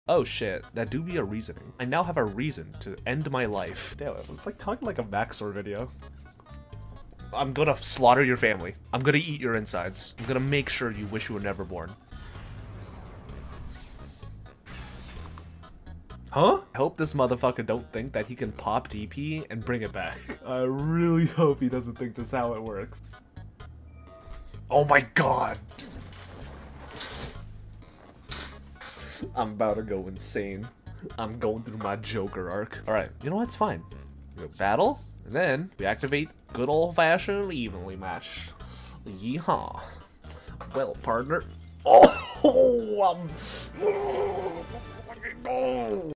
Oh shit, that do be a reasoning. I now have a reason to end my life. Damn, it's like talking like a backstory video. I'm gonna slaughter your family. I'm gonna eat your insides. I'm gonna make sure you wish you were never born. Huh? I hope this motherfucker don't think that he can pop DP and bring it back. I really hope he doesn't think this is how it works. Oh my god! I'm about to go insane. I'm going through my Joker arc. Alright, you know what? It's fine. We go battle, and then we activate good old-fashioned evenly match. Yeehaw. Well, partner. Oh!